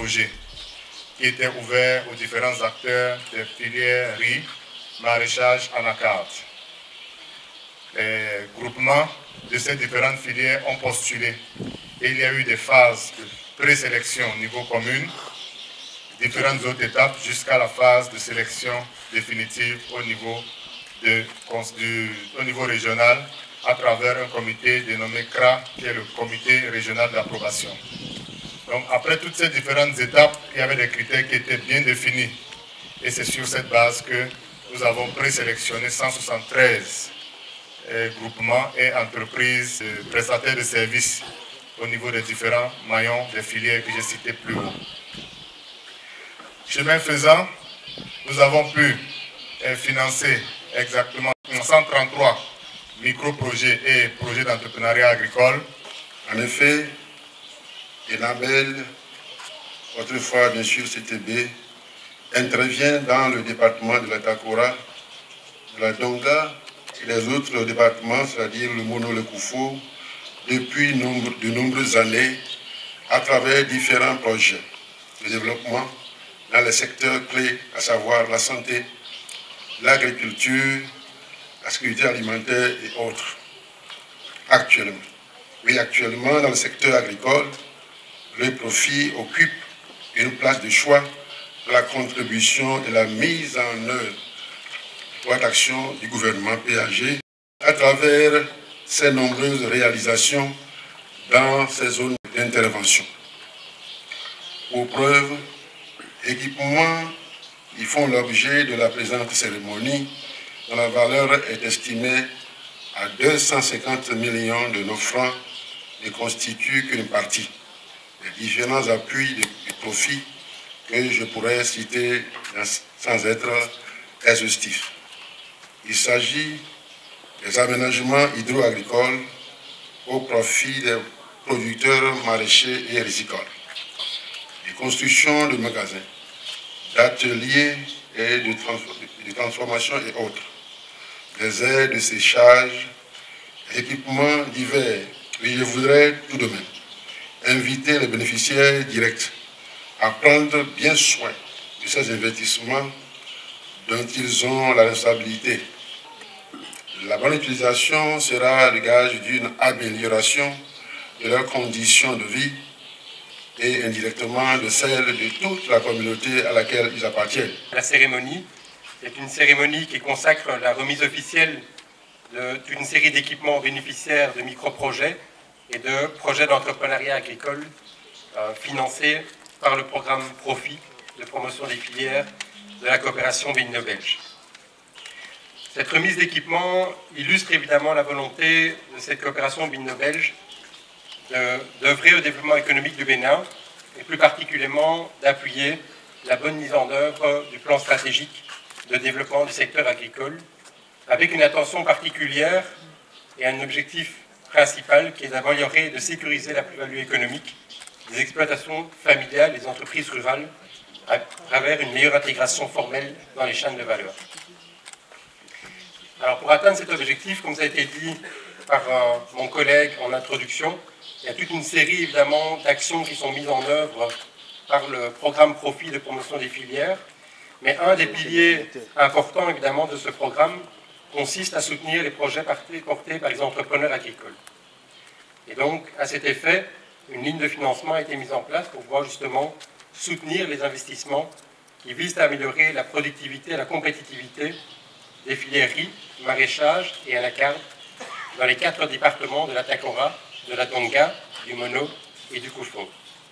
micro-projets qui étaient ouverts aux différents acteurs des filières riz, maraîchage, anacarde. Les groupements de ces différentes filières ont postulé et il y a eu des phases de présélection au niveau commune, différentes autres étapes jusqu'à la phase de sélection définitive au niveau régional à travers un comité dénommé CRA qui est le comité régional d'approbation. Donc après toutes ces différentes étapes, il y avait des critères qui étaient bien définis et c'est sur cette base que nous avons présélectionné 173 groupements et entreprises prestataires de services au niveau des différents maillons des filières que j'ai cités plus haut. Chemin faisant, nous avons pu financer exactement 133 micro-projets et projets d'entrepreneuriat agricole. En effet, Enabel, autrefois bien sûr CTB, intervient dans le département de la Takora, de la Donga et les autres départements, c'est-à-dire le Mono, le Koufou, depuis de nombreuses années à travers différents projets de développement dans les secteurs clés, à savoir la santé, l'agriculture, la sécurité alimentaire et autres. Actuellement, dans le secteur agricole, le profit occupe une place de choix de la contribution et la mise en œuvre de l'action du gouvernement PAG à travers ses nombreuses réalisations dans ces zones d'intervention. Pour preuve, équipements qui font l'objet de la présente cérémonie, dont la valeur est estimée à 250 millions de nos francs, ne constituent qu'une partie des différents appuis de profit que je pourrais citer sans être exhaustif. Il s'agit des aménagements hydro-agricoles au profit des producteurs maraîchers et rizicoles, des constructions de magasins, d'ateliers et de transformation et autres, des aides de séchage, équipements divers. Et je voudrais tout de même inviter les bénéficiaires directs à prendre bien soin de ces investissements dont ils ont la responsabilité. La bonne utilisation sera le gage d'une amélioration de leurs conditions de vie et indirectement de celle de toute la communauté à laquelle ils appartiennent. La cérémonie est une cérémonie qui consacre la remise officielle d'une série d'équipements bénéficiaires de micro-projets et de projets d'entrepreneuriat agricole financés par le programme Profit de promotion des filières de la coopération bénino-belge. Cette remise d'équipements illustre évidemment la volonté de cette coopération bénino-belge d'œuvrer au développement économique du Bénin et plus particulièrement d'appuyer la bonne mise en œuvre du plan stratégique de développement du secteur agricole avec une attention particulière et un objectif principal qui est d'améliorer et de sécuriser la plus-value économique des exploitations familiales et des entreprises rurales à travers une meilleure intégration formelle dans les chaînes de valeur. Alors pour atteindre cet objectif, comme ça a été dit par mon collègue en introduction, il y a toute une série évidemment d'actions qui sont mises en œuvre par le programme Profit de promotion des filières, mais un des piliers importants évidemment de ce programme consiste à soutenir les projets portés par les entrepreneurs agricoles. Et donc à cet effet, une ligne de financement a été mise en place pour pouvoir justement soutenir les investissements qui visent à améliorer la productivité et la compétitivité des filières riz, maraîchage et anacarde dans les 4 départements de la Takora, de la Donga, du Mono et du Koufou.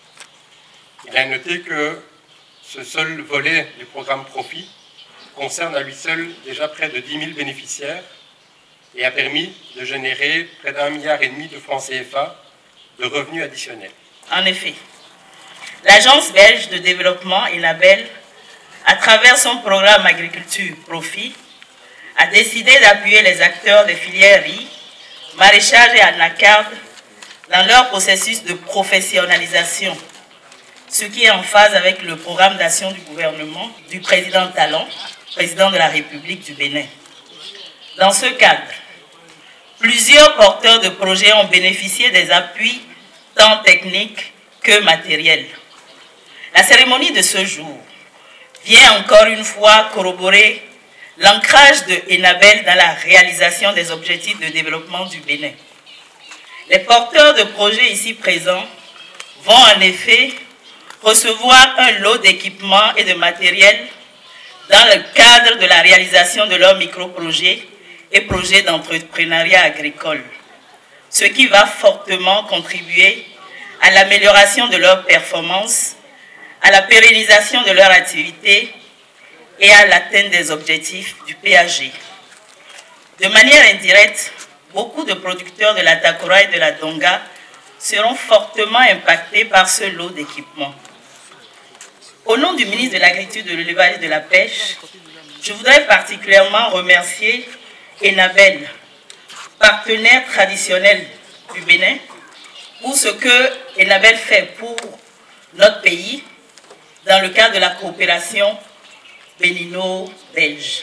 Il a noté que ce seul volet du programme Profit concerne à lui seul déjà près de 10 000 bénéficiaires et a permis de générer près d'1,5 milliard de francs CFA de revenus additionnels. En effet, l'Agence belge de développement Enabel, à travers son programme Agriculture Profit, a décidé d'appuyer les acteurs des filières riz, maraîchage et anacarde dans leur processus de professionnalisation, ce qui est en phase avec le programme d'action du gouvernement du président Talon, président de la République du Bénin. Dans ce cadre, plusieurs porteurs de projets ont bénéficié des appuis tant techniques que matériels. La cérémonie de ce jour vient encore une fois corroborer l'ancrage de Enabel dans la réalisation des objectifs de développement du Bénin. Les porteurs de projets ici présents vont en effet recevoir un lot d'équipements et de matériel dans le cadre de la réalisation de leurs micro-projets et projets d'entrepreneuriat agricole, ce qui va fortement contribuer à l'amélioration de leurs performances, à la pérennisation de leur activité et à l'atteinte des objectifs du PAG. De manière indirecte, beaucoup de producteurs de la Takora et de la Donga seront fortement impactés par ce lot d'équipements. Au nom du ministre de l'Agriculture, de l'Élevage et de la Pêche, je voudrais particulièrement remercier Enabel, partenaire traditionnel du Bénin, pour ce que Enabel fait pour notre pays dans le cadre de la coopération bénino-belge.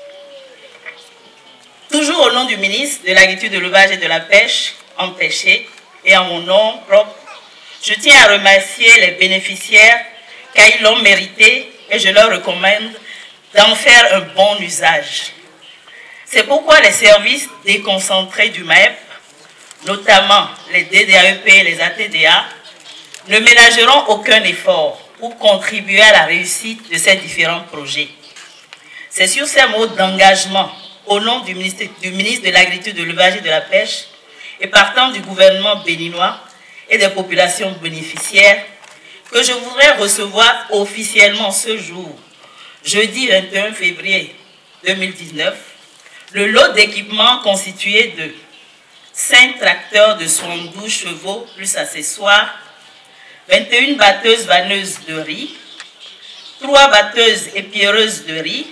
Toujours au nom du ministre de l'Agriculture, de l'Élevage et de la Pêche, empêché, et en mon nom propre, je tiens à remercier les bénéficiaires car ils l'ont mérité et je leur recommande d'en faire un bon usage. C'est pourquoi les services déconcentrés du MAEP, notamment les DDAEP et les ATDA, ne ménageront aucun effort pour contribuer à la réussite de ces différents projets. C'est sur ces mots d'engagement, au nom du ministre de l'Agriculture, de l'Élevage et de la Pêche, et partant du gouvernement béninois et des populations bénéficiaires, que je voudrais recevoir officiellement ce jour, jeudi 21 février 2019, le lot d'équipements constitué de 5 tracteurs de 72 chevaux plus accessoires, 21 batteuses vanneuses de riz, 3 batteuses épierreuses de riz,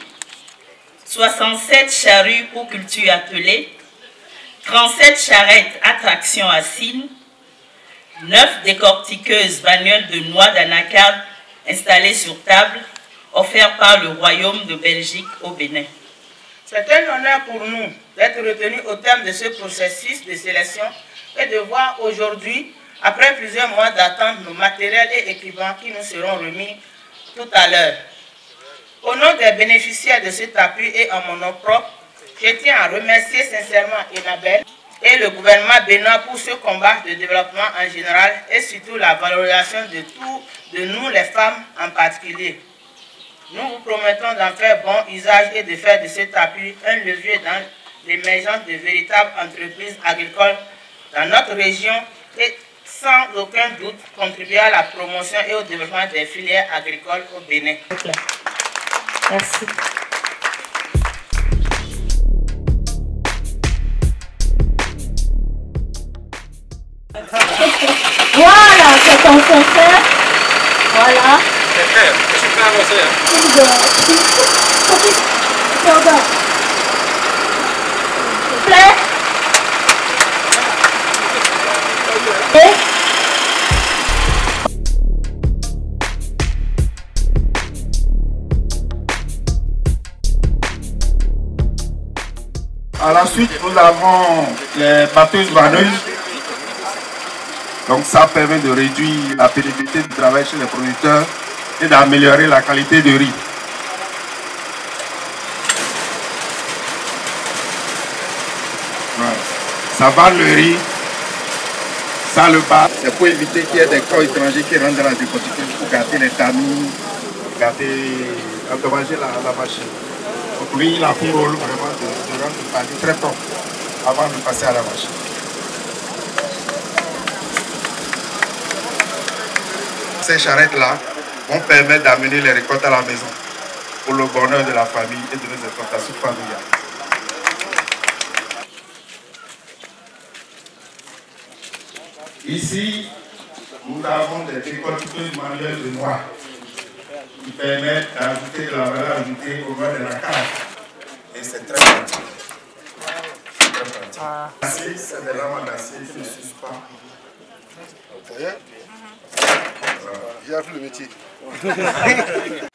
67 charrues pour culture attelée, 37 charrettes à traction à cygne, 9 décortiqueuses manuelles de noix d'anacarde installées sur table, offertes par le Royaume de Belgique au Bénin. C'est un honneur pour nous d'être retenus au terme de ce processus de sélection et de voir aujourd'hui, après plusieurs mois d'attente, nos matériels et équipements qui nous seront remis tout à l'heure. Au nom des bénéficiaires de cet appui et en mon nom propre, je tiens à remercier sincèrement Enabel et le gouvernement béninois pour ce combat de développement en général et surtout la valorisation de nous les femmes en particulier. Nous vous promettons d'en faire bon usage et de faire de cet appui un levier dans l'émergence de véritables entreprises agricoles dans notre région et sans aucun doute contribuer à la promotion et au développement des filières agricoles au Bénin. Merci. Voilà, c'est ton concert. Voilà. C'est clair, je suis prêt à avancer. S'il vous plaît. À la suite, nous avons les batteuses vanneuses. Donc ça permet de réduire la pénibilité du travail chez les producteurs et d'améliorer la qualité du riz. Voilà. Ça va le riz, ça le bat. C'est pour éviter qu'il y ait des corps étrangers qui rentrent dans la décortiqueuse pour gâter les tamis, endommager la machine. Donc lui, il a pour rôle vraiment de rendre le panier très propre avant de passer à la machine. Ces charrettes-là vont permettre d'amener les récoltes à la maison pour le bonheur de la famille et de nos exploitations familiales. Ici, nous avons des décortiqueuses manuelles de noix qui permettent d'ajouter de la valeur ajoutée au bas de la carte. Et c'est très pratique. C'est des lames d'acier qui ne s'usent pas. J'ai appris le métier.